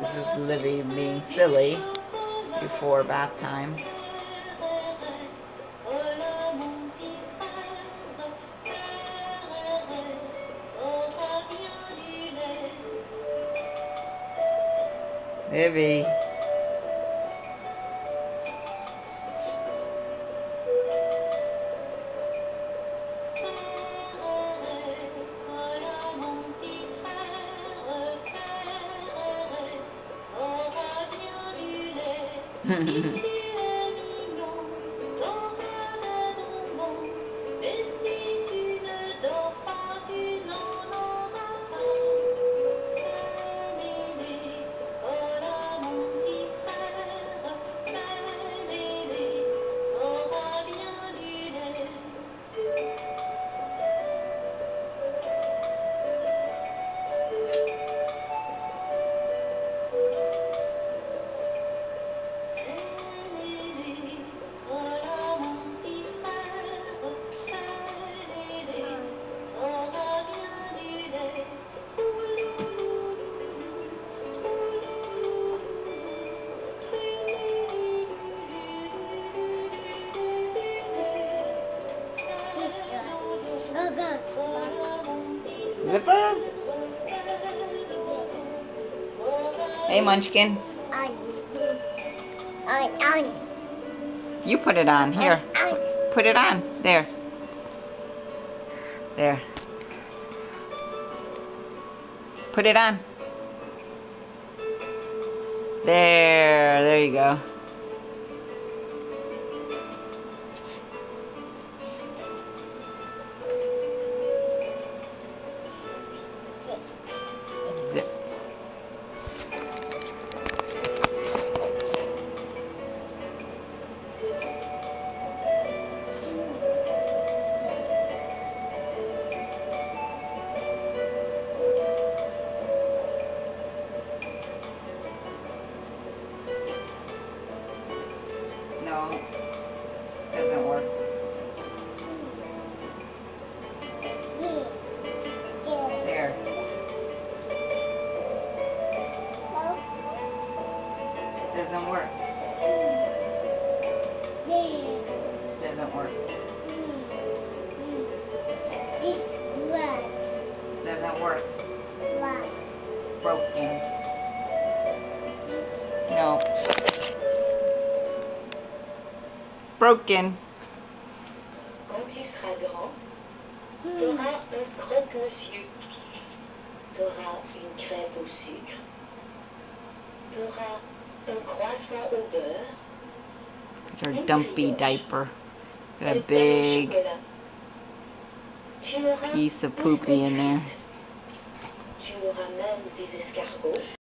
This is Livie being silly before bath time. Livie. Zipper? Hey, Munchkin. You put it on. Here. Put it on. There. There. Put it on. There. There you go. Zip. No, doesn't work. There. Doesn't work. Doesn't work. Doesn't work. Broken. No. Broken. Quand tu seras grand, tu auras un croque-monsieur. Tu auras une crêpe au sucre. Tu auras un croissant au beurre. Your dumpy diaper. Got a big piece of poopy in there. Tu auras même des escargots.